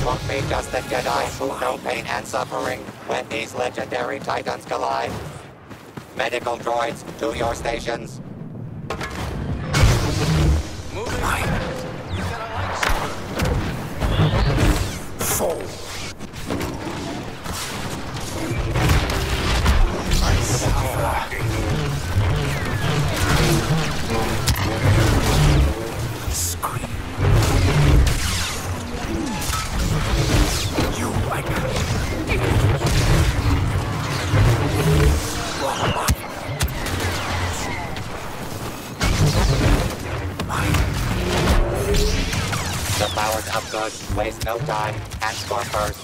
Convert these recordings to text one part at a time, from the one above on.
won't be just the Jedi who know pain and suffering when these legendary titans collide. Medical droids, to your stations. Moving. Fall. Scream. You like The powers of good waste no time and score first.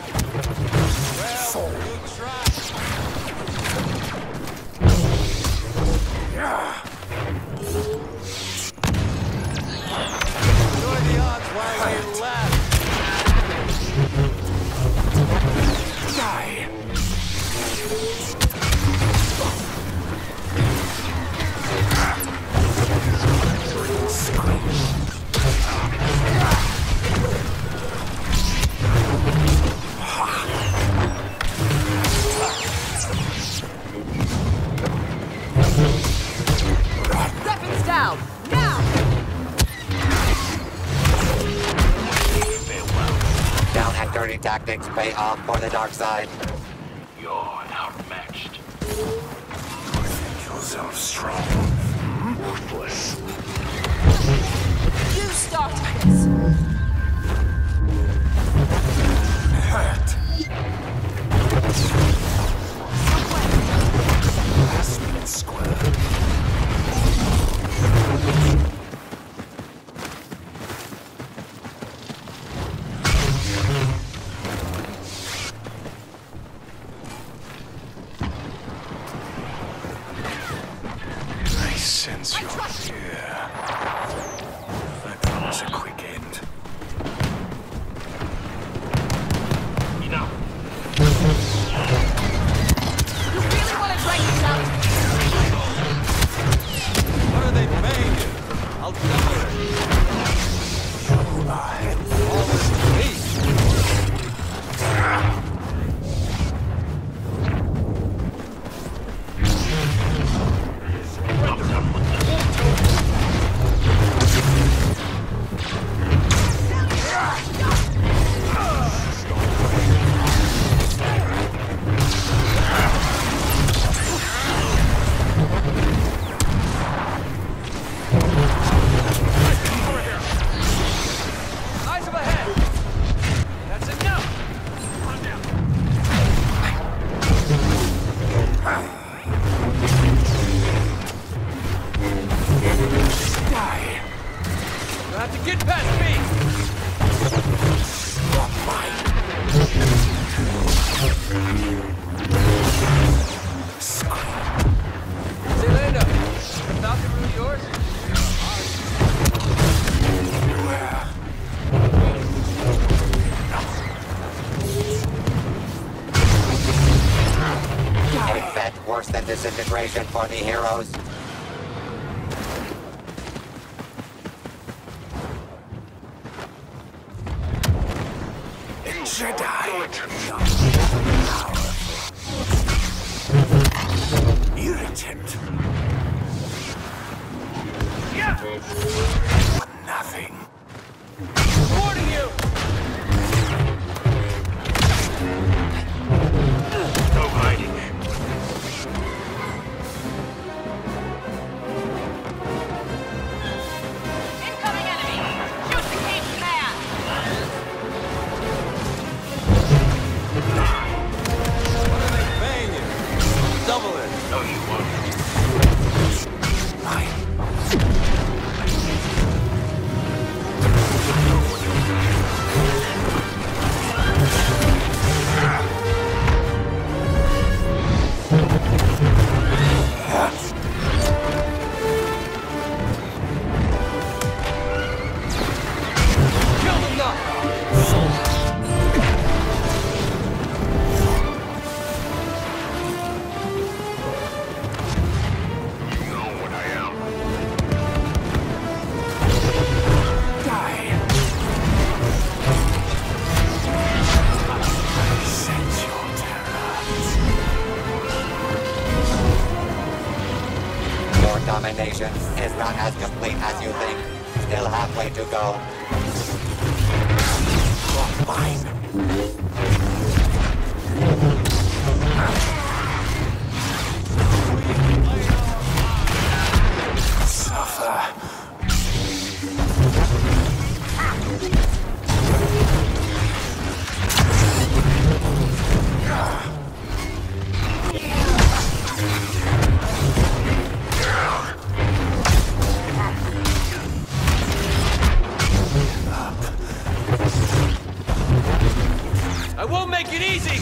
Well, we'll try. Enjoy the odds while we laugh. die. Weapons down! Now! Down and dirty tactics pay off for the dark side. You're outmatched. Think yourself strong. Worthless. You started this! Hurt. Last minute square. I sense your fear. I promise a quick end. Enough. You really want to drag this out? What are they paying you? I'll double it. All this hate. Eyes up ahead. That's enough. On down. Die. You have to get past me. Say, Lando, Falcon really yours? A fate worse than disintegration for the heroes. Jedi. Irritant. Nothing. Warning you! No hiding. Incoming enemy! Shoot the cage command! What are they paying you? I'll double it. No, you won't. Mine. is not as complete as you think. Still halfway to go. Suffer. I won't make it easy!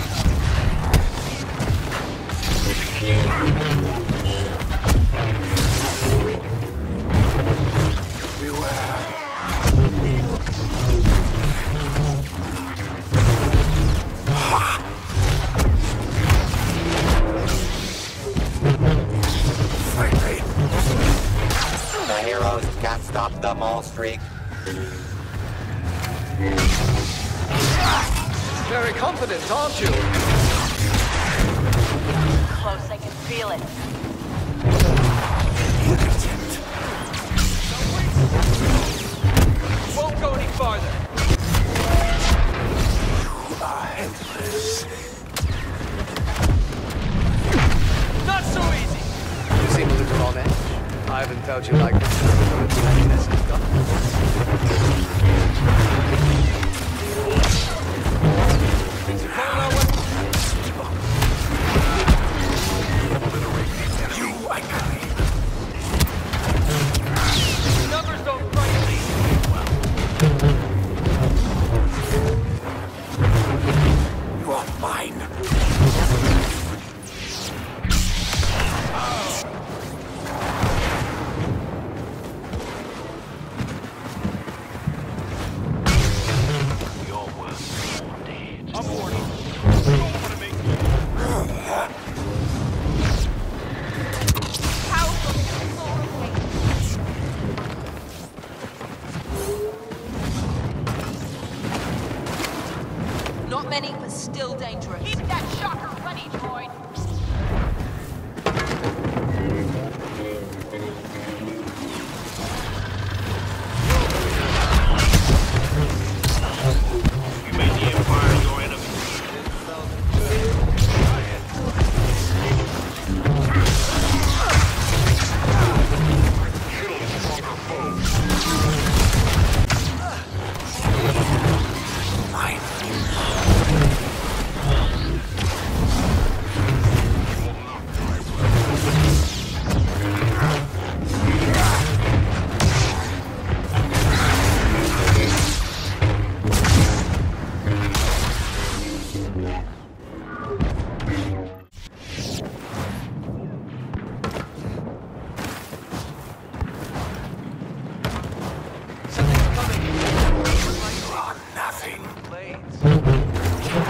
The heroes can't stop the mole streak. Very confident, aren't you? Close, I can feel it. Won't go any farther. Endless. Not so easy! You seem a little on edge. I haven't felt you like this since the many lessons gone. Numbers don't frighten me. You are mine. You're worth more dead. I'm warning. Don't want to make me. Powerful soul rotation. Not many, but still dangerous. Keep that shocker running, droid. You made the Empire your enemy. Something's coming. You are nothing. Blades.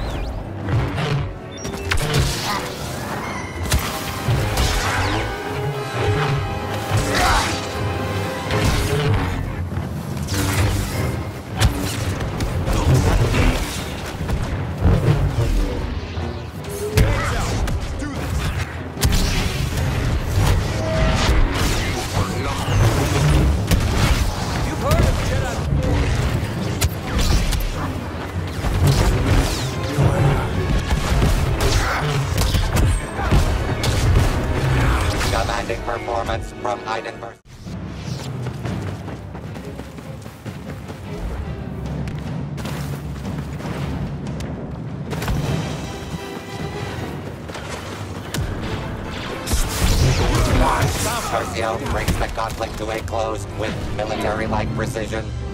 You've heard of Jedi. Commanding performance from Heidenberg. Tercio brings the conflict to a close with military-like precision.